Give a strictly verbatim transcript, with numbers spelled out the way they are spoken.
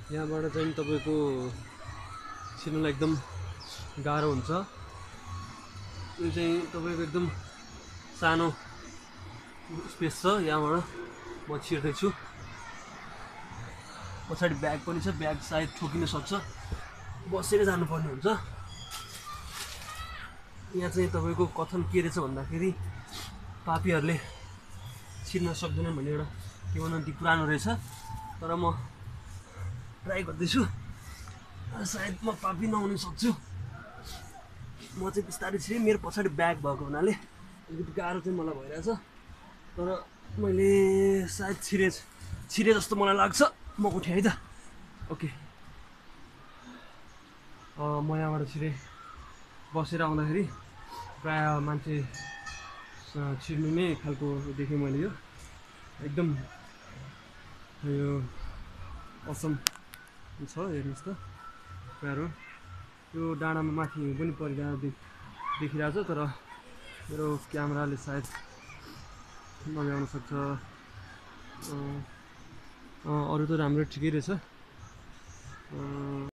यहाँबाट चाहिँ तपाईको छिर्नलाई एकदम गाह्रो हुन्छ। यो चाहिँ तपाईको एकदम सानो स्पेस छ, यहाँबाट म छिर्दैछु। पछाडि ब्याग पनि छ, ब्याग सायद ठोकिन सक्छ, बसेर जानुपर्ने हुन्छ। यहाँ चाहिँ तपाईको कथन के रहेछ भन्दाखेरि पापीहरूले छिर्न सक्दैनन् भन्ने एउटा किंवदन्ती पुरानो रहेछ। तर म ट्राई गर्दैछु, सायद म पापी नहुन सक्छु। म चाहिँ बिस्तारै छिरेँ, मेरो पछाडि ब्याग भएको हुनाले अलिकति गाह्रो चाहिँ मलाई भइरहेछ। तर मैले सायद छिरे छिरे जस्तो मलाई लाग्छ। म उठेँ है त। ओके, म यहाँबाट छिरेँ। बसेर आउँदाखेरि प्राय मान्छे छिर्नु नै खालको देखेँ मैले। यो एकदम यो असम छ, हेर्नुहोस् त प्यारो। यो डाँडामा माथि हिउँ पनि परिरहेको देख देखिरहेछ, तर मेरो क्यामेराले सायद नभ्याउन सक्छ। अरू त राम्रो ठिकै रहेछ।